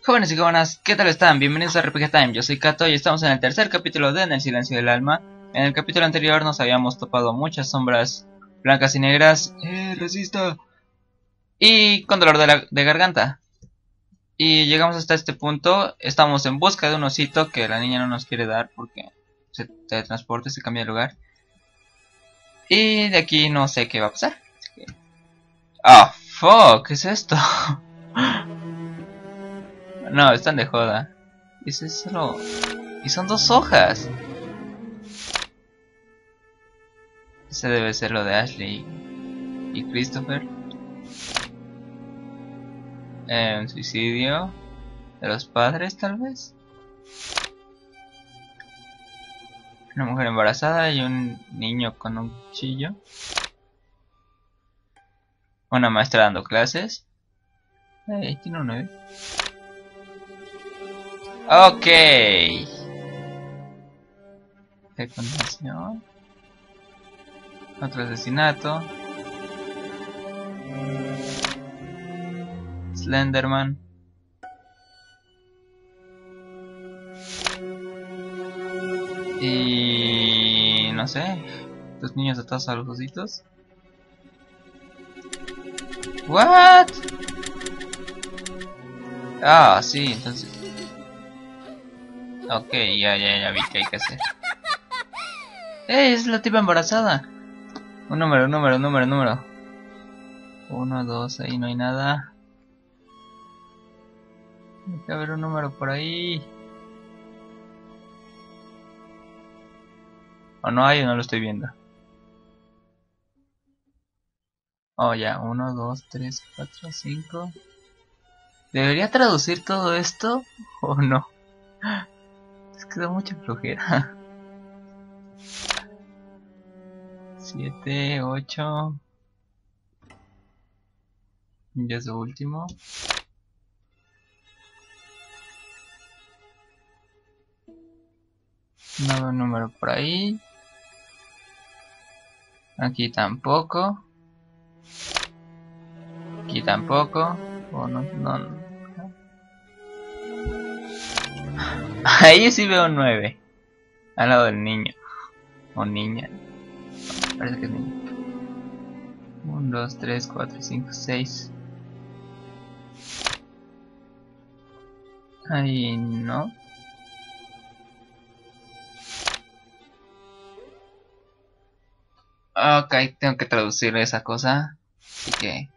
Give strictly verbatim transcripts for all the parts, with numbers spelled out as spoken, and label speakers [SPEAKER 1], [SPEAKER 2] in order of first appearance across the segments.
[SPEAKER 1] Jóvenes y jóvenes, ¿qué tal están? Bienvenidos a R P G Time, yo soy Kato y estamos en el tercer capítulo de En el silencio del alma. En el capítulo anterior nos habíamos topado muchas sombras blancas y negras, ¡eh, resista! Y con dolor de, la, de garganta. Y llegamos hasta este punto, estamos en busca de un osito que la niña no nos quiere dar porque se teletransporta y se cambia de lugar. Y de aquí no sé qué va a pasar. Así que... ¡Ah, oh, fuck! ¿Qué es esto? No, están de joda. Ese es solo... Y son dos hojas. Ese debe ser lo de Ashley y Christopher. Eh, un suicidio de los padres, tal vez. Una mujer embarazada y un niño con un cuchillo. Una maestra dando clases. Eh, tiene un nueve. Ok. Fecundación. Otro asesinato. Slenderman. Y... no sé. Los niños atados a los ositos. What? Ah, sí, entonces... Ok, ya, ya, ya vi que hay que hacer. ¡Eh! Es la tipa embarazada. Un número, un número, un número, un número. Uno, dos, ahí no hay nada. Tiene que haber un número por ahí. O no hay o no lo estoy viendo. Oh, ya, uno, dos, tres, cuatro, cinco. ¿Debería traducir todo esto o no? Es que da mucha flojera. siete, ocho. Ya es lo último. No veo un número por ahí. Aquí tampoco. Aquí tampoco. Oh, no, no, no. Ahí sí veo un nueve. Al lado del niño. O niña. No, parece que es niño. uno, dos, tres, cuatro, cinco, seis. Ahí no. Ok, tengo que traducir esa cosa. Así que...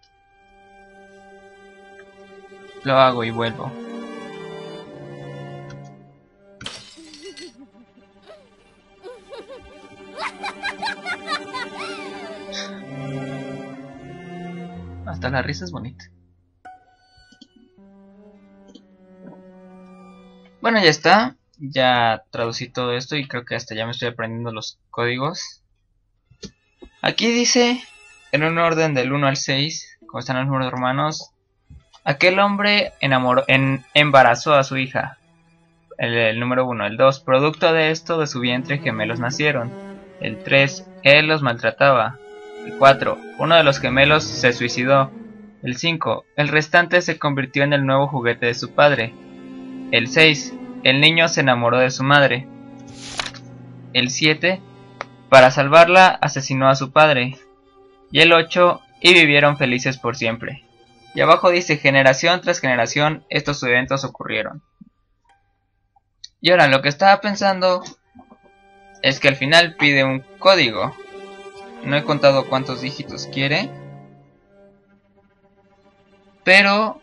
[SPEAKER 1] lo hago y vuelvo. Hasta la risa es bonita. Bueno, ya está. Ya traducí todo esto y creo que hasta ya me estoy aprendiendo los códigos. Aquí dice, en un orden del uno al seis, como están los números romanos, aquel hombre enamoró, en, embarazó a su hija. El, el número uno. El dos, producto de esto de su vientre gemelos nacieron. El tres, él los maltrataba. El cuatro, uno de los gemelos se suicidó. El cinco, el restante se convirtió en el nuevo juguete de su padre. El seis, el niño se enamoró de su madre. El siete, para salvarla asesinó a su padre. Y el ocho, y vivieron felices por siempre. Y abajo dice, generación tras generación estos eventos ocurrieron. Y ahora lo que estaba pensando es que al final pide un código. No he contado cuántos dígitos quiere, pero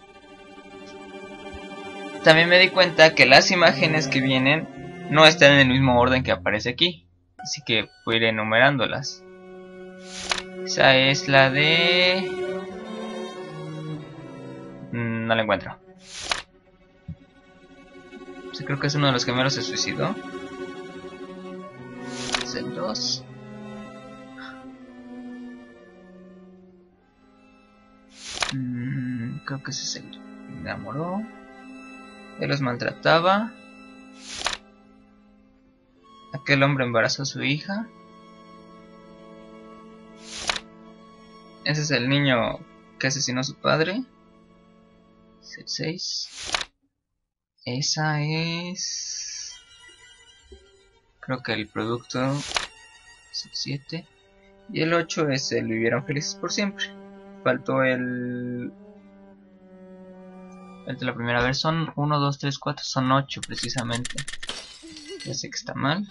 [SPEAKER 1] también me di cuenta que las imágenes que vienen no están en el mismo orden que aparece aquí, así que voy a ir enumerándolas. Esa es la de... no la encuentro. Sí, creo que es uno de los gemelos se suicidó. Es el dos. Mm, creo que ese es el enamoró. Él los maltrataba. Aquel hombre embarazó a su hija. Ese es el niño que asesinó a su padre. Es el seis. Esa es... Creo que el producto es el siete. Y el ocho es el vivieron felices por siempre. Faltó el... El de la primera vez. Son uno, dos, tres, cuatro. Son ocho precisamente. Ya sé que está mal.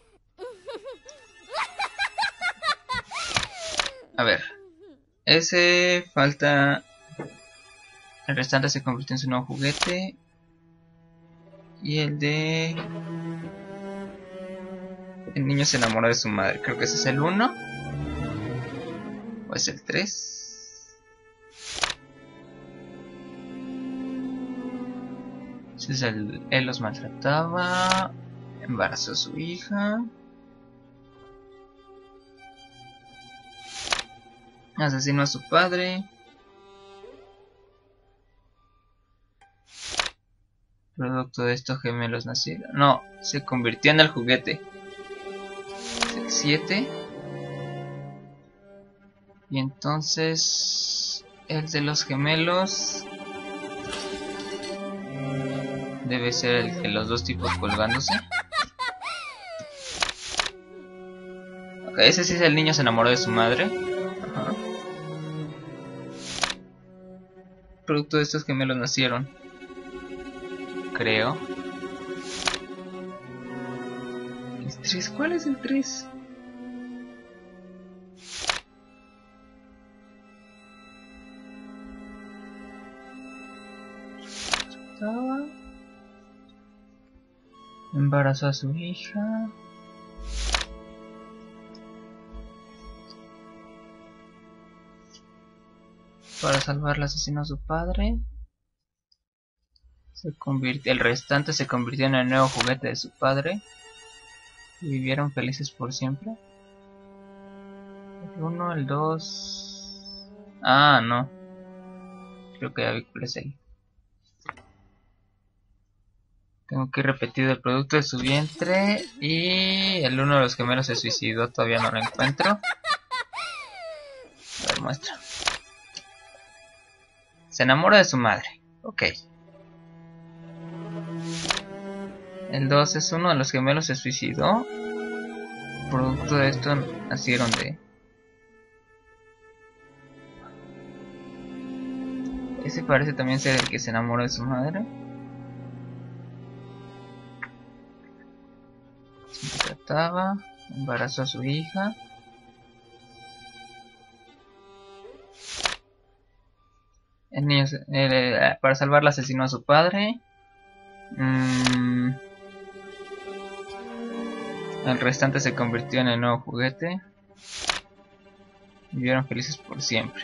[SPEAKER 1] A ver. Ese falta... El restante se convirtió en su nuevo juguete. Y el de... El niño se enamoró de su madre. Creo que ese es el uno. ¿O es el tres? Ese es el... Él los maltrataba. Embarazó a su hija. Asesinó a su padre. Producto de estos gemelos nacieron. No, se convirtió en el juguete. Es el siete. Y entonces el de los gemelos debe ser el de los dos tipos colgándose. Ok, ese sí es el niño se enamoró de su madre. Ajá. Producto de estos gemelos nacieron. Creo. ¿El tres? ¿Cuál es el tres? Embarazó a su hija. Para salvarla asesinó a su padre. Se convirtió, el restante se convirtió en el nuevo juguete de su padre. Y vivieron felices por siempre. El uno, el dos... Ah, no. Creo que ya vi cuál es él. Tengo que ir repetido el producto de su vientre. Y el uno de los gemelos se suicidó. Todavía no lo encuentro. A ver, muestra. Se enamora de su madre. Ok. El dos es uno de los gemelos se suicidó. Producto de esto nacieron de... Ese parece también ser el que se enamoró de su madre. Se trataba, embarazó a su hija. El niño, eh, para salvarla asesinó a su padre. Mm, el restante se convirtió en el nuevo juguete. Vivieron felices por siempre.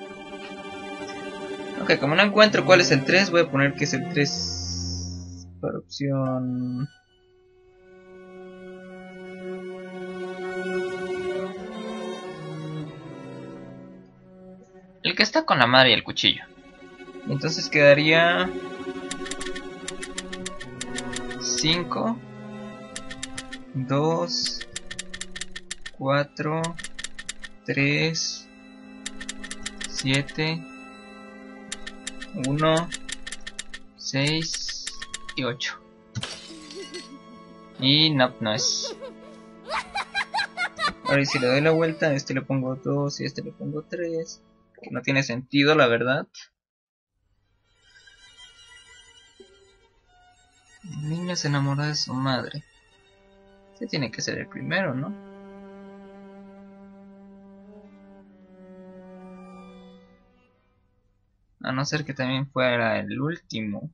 [SPEAKER 1] Ok, como no encuentro cuál es el tres, voy a poner que es el tres por opción... El que está con la madre y el cuchillo. Y entonces quedaría... cinco, dos, cuatro, tres, siete, uno, seis y ocho. Y no, no es. Ahora y si le doy la vuelta, a este le pongo dos y a este le pongo tres. Que no tiene sentido, la verdad. El niño se enamoró de su madre. Este tiene que ser el primero, ¿no? A no ser que también fuera el último.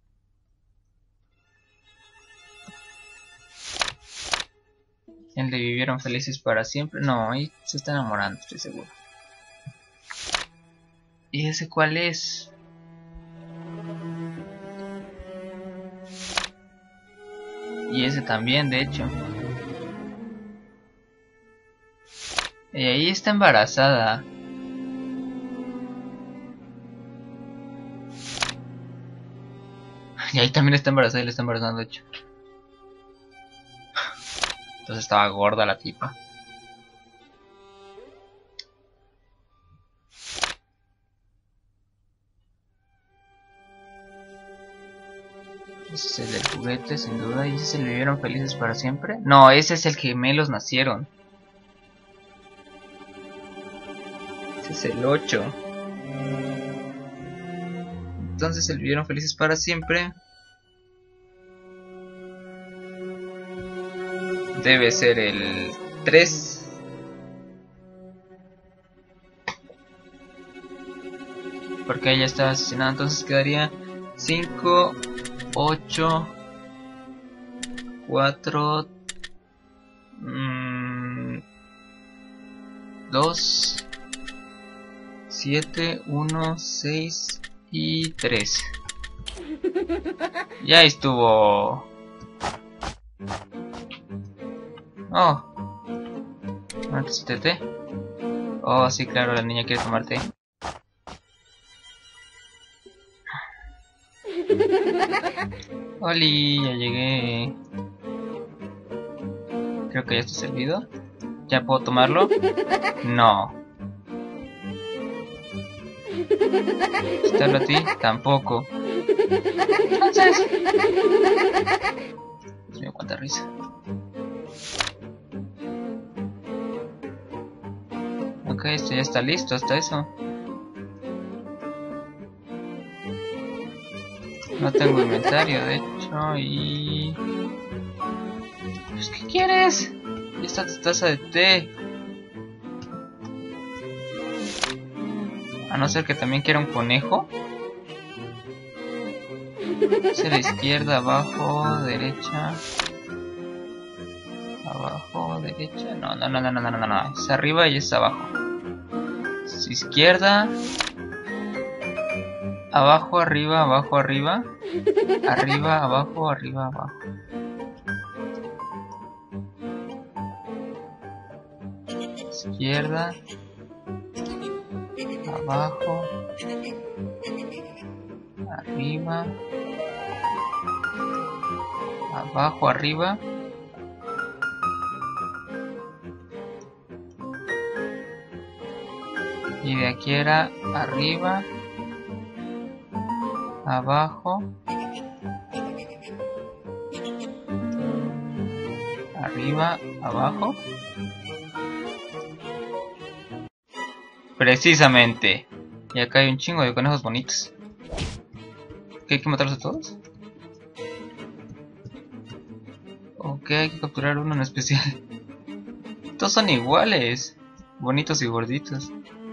[SPEAKER 1] El de vivieron felices para siempre. No, ahí se está enamorando, estoy seguro. ¿Y ese cuál es? Y ese también, de hecho. Y ahí está embarazada. Y ahí también está embarazada y le está embarazando, de hecho. Entonces estaba gorda la tipa. Ese es el del juguete, sin duda. ¿Y ese se le vivieron felices para siempre? No, ese es el que gemelos nacieron. Ese es el ocho. Entonces se vivieron felices para siempre. Debe ser el tres. Porque ella estaba asesinada. Entonces quedaría cinco, ocho, cuatro, dos, siete, uno, seis y tres. Ya estuvo. Oh, ¿no necesité té? Oh, sí, claro, la niña quiere tomar té. Oli, ya llegué. Creo que ya está servido. ¿Ya puedo tomarlo? No. ¿Estarlo a ti? Tampoco. Entonces... Dios mío, cuánta risa. Ok, esto ya está listo, hasta eso. No tengo inventario, de hecho, y... Pues, ¿qué quieres? Ya está tu taza de té. A no ser que también quiera un conejo. Es a la izquierda, abajo, derecha. Abajo, derecha. No, no, no, no, no, no, no, no. Es arriba y es abajo. Es izquierda. Abajo, arriba, abajo, arriba. Arriba, abajo, arriba, abajo. Izquierda. Abajo. Arriba. Abajo, arriba. Y de aquí era arriba. Abajo. Arriba, abajo. Precisamente. Y acá hay un chingo de conejos bonitos. ¿Qué hay que matarlos a todos? Ok, hay que capturar uno en especial. Todos son iguales. Bonitos y gorditos.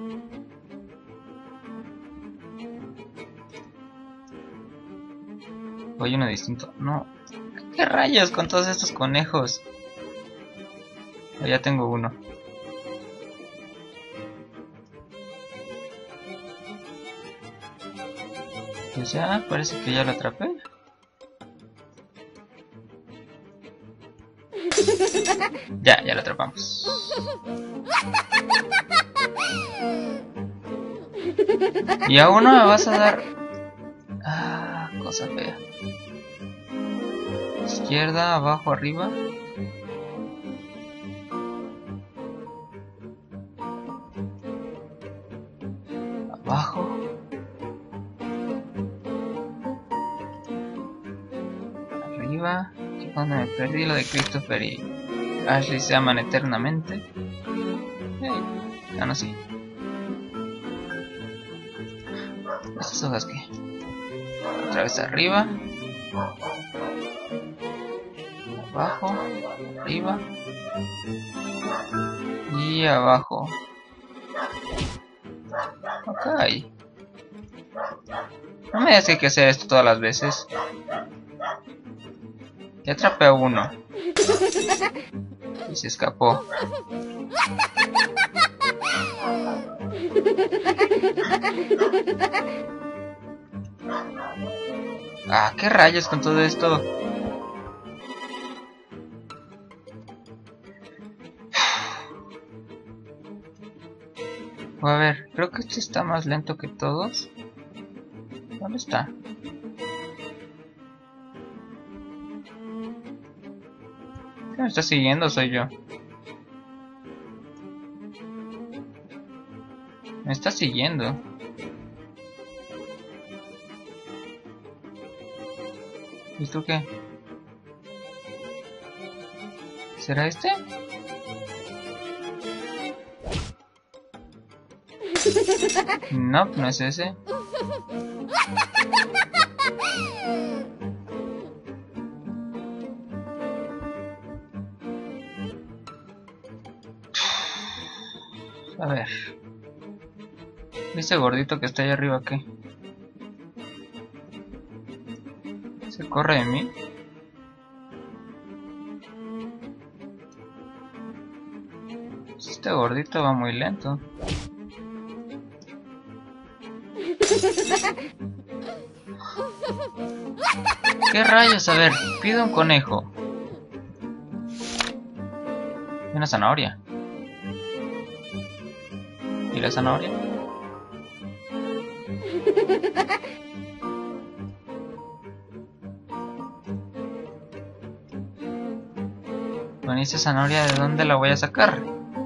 [SPEAKER 1] O hay uno distinto. No. ¿Qué rayos con todos estos conejos? Oh, ya tengo uno. Pues ya, parece que ya lo atrapé. Ya, ya lo atrapamos. Y aún no me vas a dar... Ah, cosa fea. Izquierda, abajo, arriba. Abajo. Arriba. Aquí cuando me perdí lo de Christopher y Ashley se aman eternamente. Hey. Ah, no, sí. Estas hojas que... Otra vez arriba. Abajo. Arriba. Y abajo. Ok. No me digas que hay que hacer esto todas las veces. Ya atrapé a uno. Y se escapó. Ah, qué rayos con todo esto. A ver, creo que este está más lento que todos. ¿Dónde está? ¿Qué me está siguiendo? Soy yo. Me está siguiendo. ¿Y tú qué? ¿Será este? No, no es ese. A ver. ¿Ese gordito que está ahí arriba qué? ¿Se corre de mí? Este gordito va muy lento. ¿Qué rayos? A ver, pido un conejo. Y una zanahoria. ¿Y la zanahoria? Bueno, ¿y esa zanahoria de dónde la voy a sacar?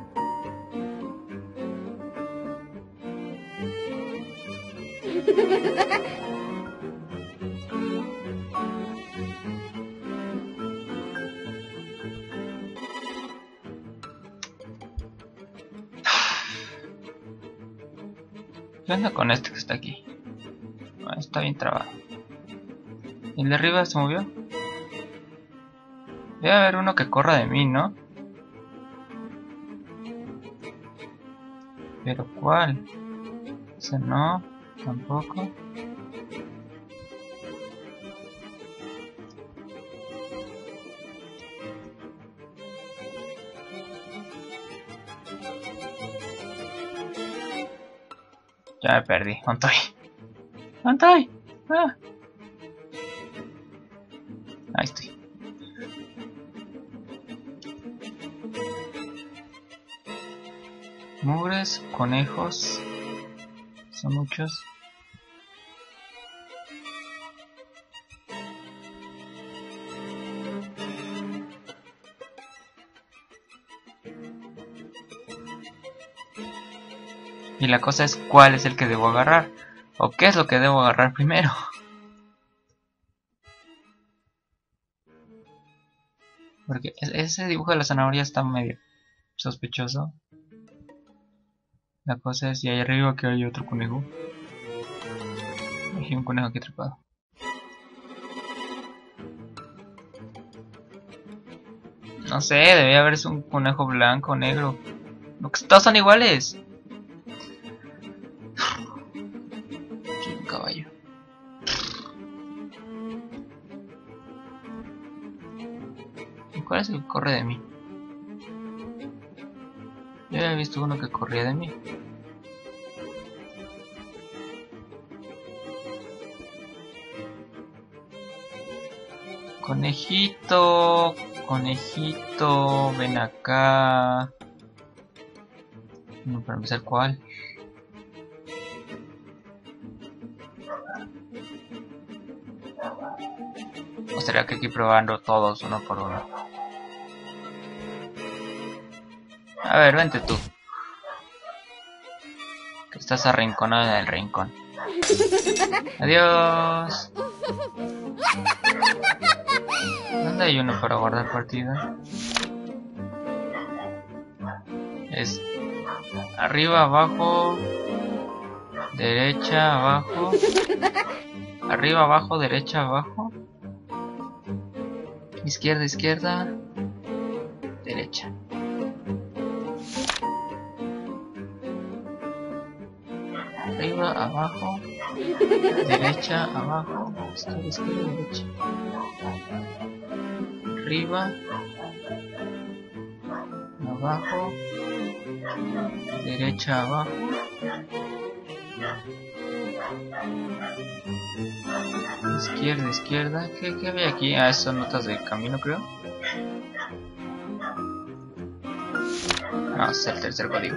[SPEAKER 1] ¿Qué onda con este que está aquí? Ah, está bien trabado. ¿Y el de arriba se movió? Debe haber uno que corra de mí, ¿no? ¿Pero cuál? Ese no, tampoco. Ya me perdí. ¿Dónde estoy? ¿Dónde estoy? Ah. Ahí estoy. Mugres, conejos. Son muchos. Y la cosa es cuál es el que debo agarrar. O qué es lo que debo agarrar primero. Porque ese dibujo de la zanahoria está medio sospechoso. La cosa es, y ahí arriba que hay otro conejo. Hay un conejo aquí atrapado. No sé, debía haberse un conejo blanco, negro. Lo que todos son iguales. Soy un caballo. ¿Y cuál es el que corre de mí? Yo había visto uno que corría de mí. Conejito, conejito, ven acá. No, para empezar, ¿cuál? ¿O será que aquí probando todos uno por uno? A ver, vente tú. Que estás arrinconado en el rincón. Adiós. ¿Dónde hay uno para guardar partida? Es arriba, abajo, derecha, abajo. Arriba, abajo, derecha, abajo. Izquierda, izquierda, derecha. Arriba, abajo, derecha, abajo, izquierda, izquierda, derecha. Arriba, abajo, derecha, abajo. Izquierda, izquierda. ¿Qué, qué había aquí? Ah, son notas de camino, creo. No, es el tercer código.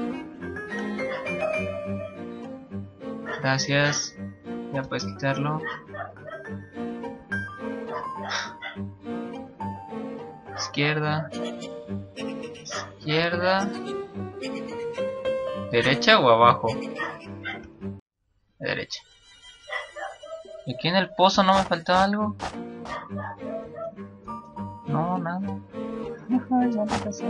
[SPEAKER 1] Gracias. Ya puedes quitarlo. Izquierda. Izquierda. ¿Derecha o abajo? Derecha. ¿Y aquí en el pozo no me faltaba algo? No, nada. No pasó.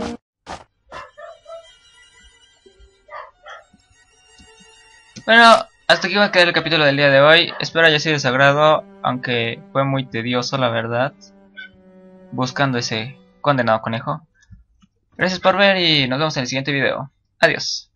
[SPEAKER 1] Bueno, hasta aquí va a quedar el capítulo del día de hoy. Espero haya sido de su agrado, aunque fue muy tedioso, la verdad, buscando ese condenado conejo. Gracias por ver y nos vemos en el siguiente video. Adiós.